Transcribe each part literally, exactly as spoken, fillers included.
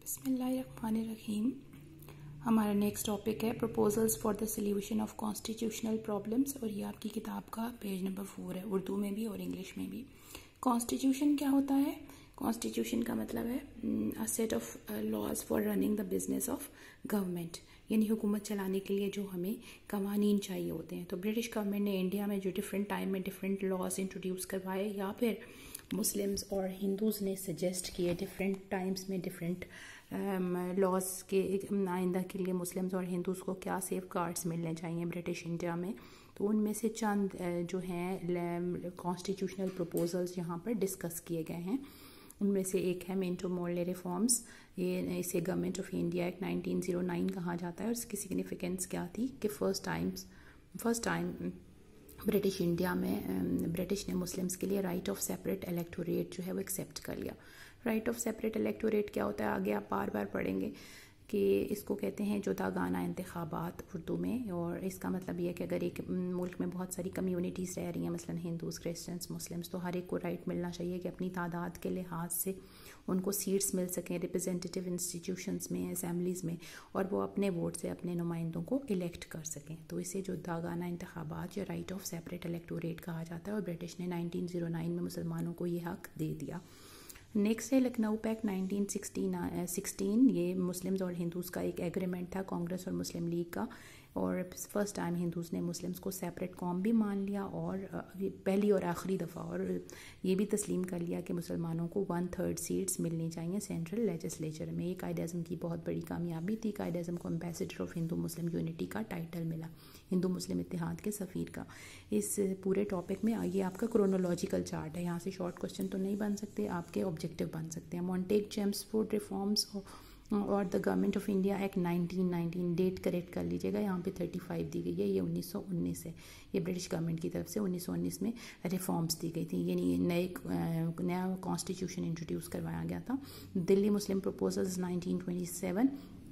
بسم اللہ الرحمن الرحیم. ہمارا نیکسٹ ٹاپک ہے proposals for the solution of constitutional problems, اور یہ آپ کی کتاب کا پیج نمبر فور ہے، اردو میں بھی اور انگلش میں بھی. کانسٹیٹیوشن کیا ہوتا ہے؟ کانسٹیٹیوشن کا مطلب ہے a set of laws for running the business of government، یعنی حکومت چلانے کے لیے جو ہمیں قوانین چاہیے ہوتے ہیں. تو برٹش گورنمنٹ نے انڈیا میں جو ڈفرینٹ ٹائم میں ڈفرینٹ لاز انٹروڈیوس کروائے، یا پھر مسلمز اور ہندوز نے سجیسٹ کیے ڈفرینٹ ٹائمز میں ڈفرینٹ لاز کے آئندہ کے لیے مسلمز اور ہندوز کو کیا سیف گارڈز ملنے چاہیے برٹش انڈیا میں. تو ان میں سے چند جو ہیں کانسٹیٹیوشنل پروپوزلز یہاں پر ڈسکس کیے گئے ہیں. ان میں سے ایک ہے مینٹو مورلے ریفارمز. یہ اسے گورنمنٹ آف انڈیا ایک نائنٹین زیرو نائن کہا جاتا ہے، اور اس کی سگنیفیکینس کیا تھی کہ first times first time British India میں برٹش نے مسلمس کے لیے رائٹ آف سیپریٹ الیکٹوریٹ جو ہے وہ ایکسیپٹ کر لیا. رائٹ آف سیپریٹ الیکٹوریٹ کیا ہوتا ہے آگے آپ بار بار پڑھیں گے کہ اس کو کہتے ہیں جداگانہ انتخابات اردو میں. اور اس کا مطلب یہ ہے کہ اگر ایک ملک میں بہت ساری کمیونٹیز رہ رہی ہیں، مثلا ہندوز، کرسچنس، مسلمس، تو ہر ایک کو رائٹ ملنا چاہیے کہ اپنی تعداد کے لحاظ سے ان کو سیٹس مل سکیں ریپرزینٹیٹیو انسٹیٹیوشنز میں، اسمبلیز میں، اور وہ اپنے ووٹ سے اپنے نمائندوں کو الیکٹ کر سکیں. تو اسے جداگانہ انتخابات یا رائٹ آف سیپریٹ الیکٹوریٹ کہا جاتا ہے، اور برٹش نے نائنٹین زیرو نائن میں مسلمانوں کو یہ حق دے دیا. نیکسٹ ہے لکھنؤ پیکٹ نائنٹین سکسٹین. یہ مسلمز اور ہندوز کا ایک ایگریمنٹ تھا، کانگریس اور مسلم لیگ کا. اور فرسٹ ٹائم ہندوز نے مسلمز کو سیپریٹ قوم بھی مان لیا، اور پہلی اور آخری دفعہ اور یہ بھی تسلیم کر لیا کہ مسلمانوں کو ون تھرڈ سیٹس ملنی چاہیے سینٹرل لیجسلیچر میں. یہ قائد اعظم کی بہت بڑی کامیابی تھی. قائد اعظم کو ambassador of Hindu Muslim unity کا ٹائٹل ملا، ہندو مسلم اتحاد کے سفیر کا. اس پورے ٹاپک میں یہ آپ کا کرونولوجیکل چارٹ ہے، یہاں سے شارٹ کوشچن تو نہیں بن سکتے، آپ کے آبجیکٹیو بن سکتے ہیں. مونٹیگ چیمسفورڈ ریفارمز اور the government of India act nineteen nineteen, date correct کر لیجیے گا، یہاں پہ تھرٹی فائیو دی گئی ہے، یہ انیس سو انیس ہے. یہ برٹش گورنمنٹ کی طرف سے انیس سو انیس میں ریفارمز دی گئی تھی، یعنی نئے نیا کانسٹیٹیوشن انٹروڈیوس کروایا گیا تھا. Delhi Muslim proposals nineteen twenty seven,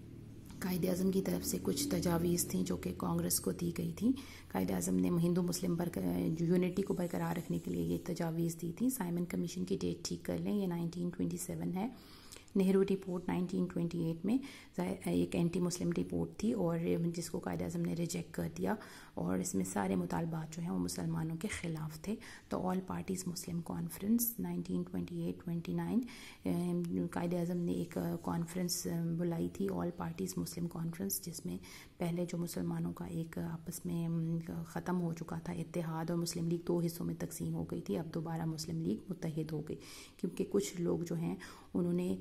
Quaid Azam کی طرف سے کچھ تجاویز تھیں جو کہ کانگریس کو دی گئی تھی. قائد اعظم نے ہندو مسلم یونٹی کو برقرار رکھنے کے لیے یہ تجاویز دی تھی. سائمن کمیشن کی ڈیٹ ٹھیک کر لیں، یہ نائنٹین ٹوئنٹی سیون ہے. Nehru report nineteen twenty eight میں ایک اینٹی مسلم رپورٹ تھی، اور جس کو قائد اعظم نے ریجیکٹ کر دیا، اور اس میں سارے مطالبات جو ہیں وہ مسلمانوں کے خلاف تھے. تو all parties Muslim conference nineteen twenty eight twenty nine, Quaid Azam نے ایک کانفرنس بلائی تھی، آل پارٹیز مسلم کانفرنس، جس میں پہلے جو مسلمانوں کا ایک آپس میں ختم ہو چکا تھا اتحاد، اور مسلم لیگ دو حصوں میں تقسیم ہو گئی تھی، اب دوبارہ مسلم لیگ متحد ہو گئی، کیونکہ کچھ لوگ جو ہیں انہوں نے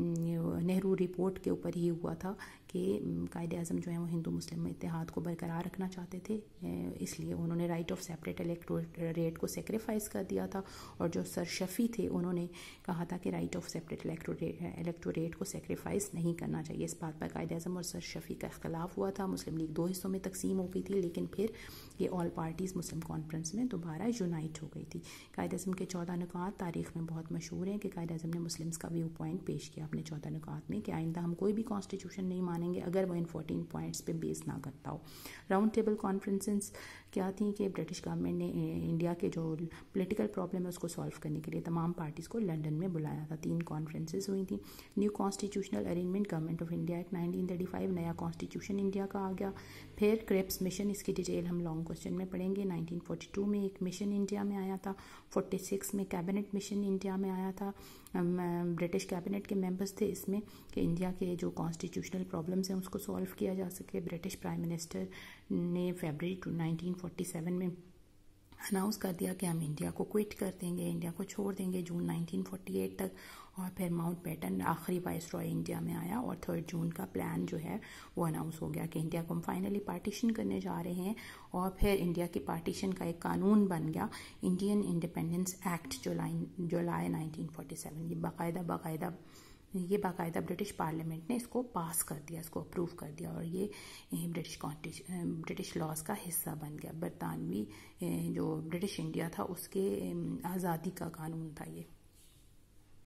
نہرو رپورٹ کے اوپر ہی ہوا تھا کہ قائد اعظم جو ہیں وہ ہندو مسلم اتحاد کو برقرار رکھنا چاہتے تھے، اس لیے انہوں نے رائٹ آف سیپریٹ الیکٹوریٹ کو سیکریفائز کر دیا تھا. اور جو سر شفیع تھے انہوں نے کہا تھا کہ رائٹ آف سیپریٹ الیکٹوریٹ کو سیکریفائز نہیں کرنا چاہیے. اس بات پر قائد اعظم اور سر شفیع کا اختلاف ہوا تھا. مسلم لیگ دو حصوں میں تقسیم ہو گئی تھی، لیکن پھر یہ آل پارٹیز مسلم کانفرنس میں دوبارہ یونائٹ ہو گئی تھی. قائد اعظم کے چودہ نکات تاریخ میں بہت مشہور ہیں کہ قائد اعظم نے مسلمس کا ویو پوائنٹ پیش کیا اپنے چودہ نکات میں کہ آئندہ ہم کوئی بھی کانسٹیٹیوشن نہیں مانیں گے اگر وہ ان فورٹین پوائنٹس پہ بیس نہ کرتا ہو. راؤنڈ ٹیبل کانفرنسز کیا تھیں کہ برٹش گورنمنٹ نے انڈیا کے جو پولیٹیکل پرابلم ہے اس کو سالو کرنے کے لیے تمام پارٹیز کو لنڈن میں بلایا تھا. تین کانفرنسز ہوئی تھیں. New constitutional arrangement government of India act nineteen thirty five, نیا کانسٹیٹیوشن انڈیا کا آ گیا. پھر کریپس مشن، اس کی ڈیٹیل ہم لانگ کوشچن میں پڑھیں گے. نائنٹین فورٹی ٹو میں ایک مشن انڈیا میں آیا تھا. فورٹی سکس میں کیبنٹ مشن انڈیا میں آیا تھا. برٹش کیبنٹ کے ممبرس تھے اس میں کہ انڈیا کے جو کانسٹیٹیوشنل پرابلمس ہیں اس کو سالو کیا جا سکے. برٹش پرائم منسٹر نے فیبرری نائنٹین فورٹی سیون میں اناؤنس کر دیا کہ ہم انڈیا کو کوئٹ کر دیں گے، انڈیا کو چھوڑ دیں گے جون نائنٹین فورٹی ایٹ تک. اور پھر ماؤنٹ بیٹن آخری وائس رائے انڈیا میں آیا، اور تھرڈ جون کا پلان جو ہے وہ اناؤنس ہو گیا کہ انڈیا کو ہم فائنلی پارٹیشن کرنے جا رہے ہیں. اور پھر انڈیا کی پارٹیشن کا ایک قانون بن گیا Indian independence act July July nineteen forty seven. یہ باقاعدہ باقاعدہ یہ باقاعدہ برٹش پارلیمنٹ نے اس کو پاس کر دیا، اس کو اپروو کر دیا، اور یہ برٹش برٹش لاز کا حصہ بن گیا. برطانوی جو برٹش انڈیا تھا اس کے آزادی کا قانون تھا یہ.